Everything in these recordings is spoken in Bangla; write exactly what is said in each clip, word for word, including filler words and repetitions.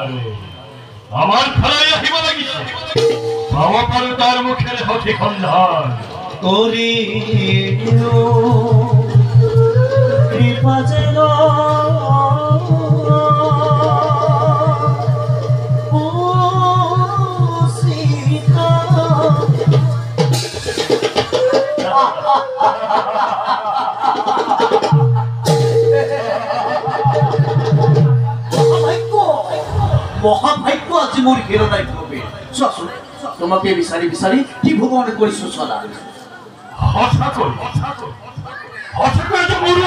আমার খেলায় আহিব লাগিছে পাব পাৰো তাৰ মুখেৰে সঠিক সন্ধান কৰি কৃপা যেন মহাভাগ্য আজি মোৰ হিৰণাই ভবে চোৱাচোন তোমাকে বিচাৰি বিচাৰি কি ভগৱানে কৰিছো চলা সঁচাকৈ সঁচাকৈ যে মোৰ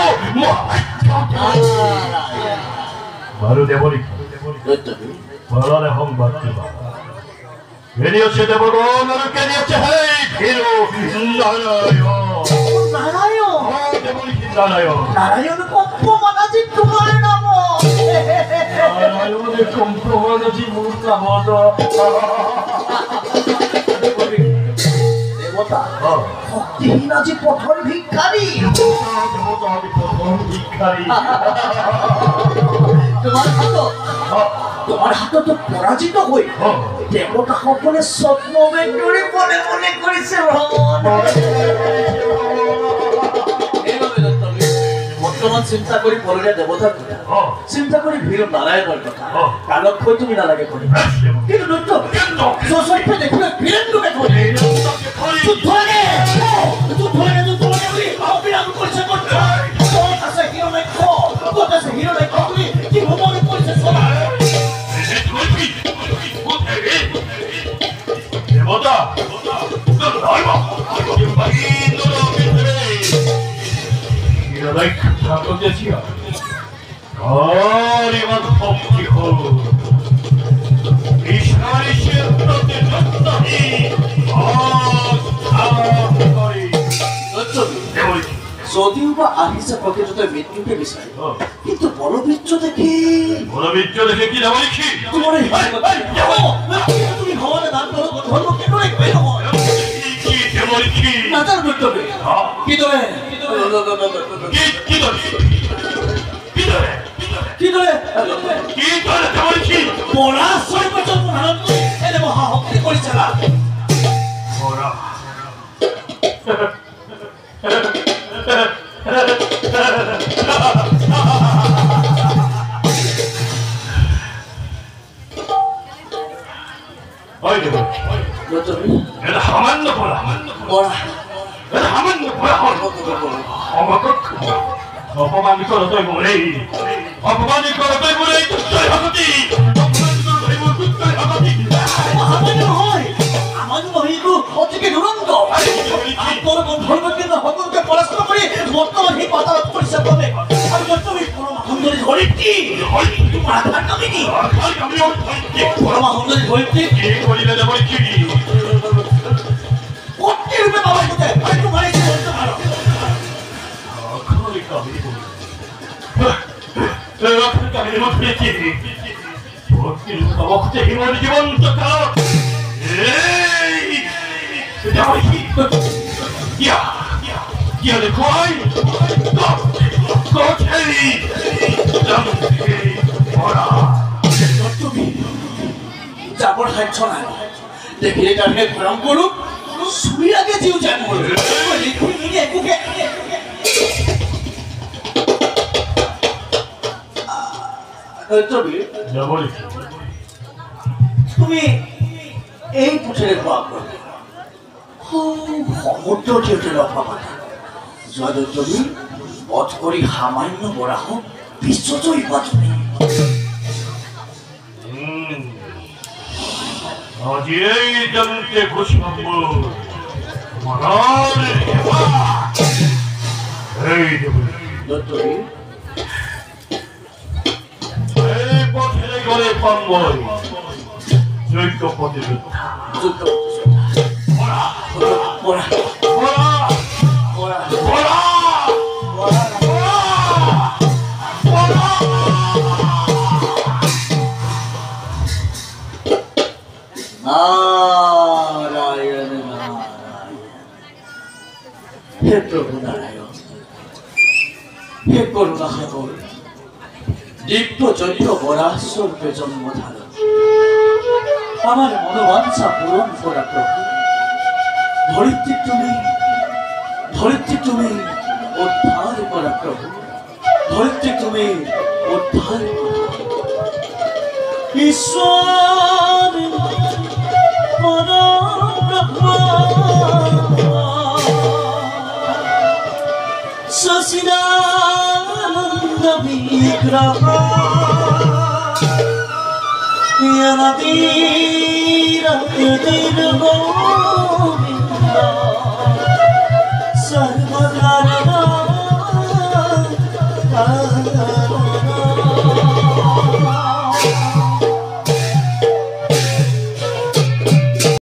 বাৰু দেৱৰী বলৰে সংবাদ দিবা কেনিয়াছে দেৱগণ আৰু কেনিয়াছে হেই ভীৰু নাৰায়ণ নারায়ণ দেৱৰী নাৰায়ণ নারায়ণ কম্পমান আজি তোমাৰ নাম নারায়ণের কম্পমান আজি মোৰ নামত দেবতা শক্তিহীন আজি পথৰ ভিক্ষাৰী দেৱতা আমি প্ৰথম ভিক্ষাৰী তোমাৰ হাতত তোমাৰ হাতত পৰাজিত হৈ দেৱতাসকলে স্বপ্নমেৰ দৰে মনে মনে কৰিছে বৰ্তমান চিন্তা কৰি পলৰীয়া দেৱতাৰ কথা চিন্তা কৰি ভীৰ নাৰায়ণৰ কথা কাণত কৈ তুমি নালাগে কৰি কিন্তু দৈত্য যশস্য দেখিলে বীৰেন্দ্ৰকে ধৰি যুদ্ধ লাগে যুদ্ধ লাগে যুদ্ধ লাগে বুলি অবিৰাম কৰিছে ক'ত আছে হিৰণ্যাক্ষ ক'ত আছে হিৰণ্যাক্ষ বুলি কি ভগৱানে কৰিছে চলা দেৱতা ঠাকুরকে ছিল আর এবার ভক্তি হল ঈশ্বরের প্রতি যত্নহী যদিও বা আহিছে প্রকৃততে মৃত্যুকে বিচাৰে কিন্তু বলবীর্য দেখি বলবীর্য দেখে কি যাবো লিখি তোমার তুমি ভগবানের দান করো ধর্ম কেন রাখবে নাজার বৈঠবে কি ধরে কি ধরে কি ধরে কি ধরে কি ধরে বলছি পড়া ছয় বছর ধারণ করে এনে মহাশক্তি পরিচালা পড়া ওই দেব এটা সামান্য পড়া পড়া এটা সামান্য পড়া আমাকে অপমান করো তুই বলে অপমান করো তুই বলে তুই হকতি আমাদের হয় আমাদের হইতো অতিকে দুরন্ত তোর ধর্মকে সকলকে পরাস্ত করে বর্তমান এই পাতাল পরিষ্কার করবে আমি তুমি পরমাহন্দরী ধরিত্রী তোমার আধার কামিনী পরমাহন্দরী ধরিত্রী কে করিলে যাব কি কত রূপে বাবা কোথায় আমি তোমার এই বলতে পারো আখরি কামিনী আখরি কামিনী মধ্যে কি ভক্তি ভক্তি হিমন জীবন্ত কাল এই যাও কি ইয়া ইয়া দেখো আই কোথায় জানতে ওরা তুমি যাবর হাইছ না দেখিলে তাকে ভরম করুক শুই আগে জিউ জান করুক লিখি নিয়ে একুকে তুমি যাবলি তুমি এই পুছেরে কোয়া করবে খুব সমুদ্র টিউটে রক্ষা কথা যদি তুমি বধ করি সামান্য বরা হোক বিশ্বজয়ী বাঁচবে আজি এই জানতে খুশি হব মনার এই দেবলি এই পথে গলে পাঙ্গল জৈক পথে যোদ্ধা যুদ্ধ ওরা ওরা ওরা ওরা ওরা नारायण नारायण हे प्रभु नारायण हे करुणा सागर दिव्य चैत्र बराह स्वरूपे जन्म धारण আমার মনোবাঞ্ছা পূরণ করা প্রভু। ধরিত্রী তুমি, ধরিত্রী তুমি উদ্ধার করা প্রভু, ধরিত্রী তুমি উদ্ধার করা। ঈশ্বর পরব্রহ্ম সচিদানন্দ বিগ্রহ यदीर गोविंद सर्वधर्म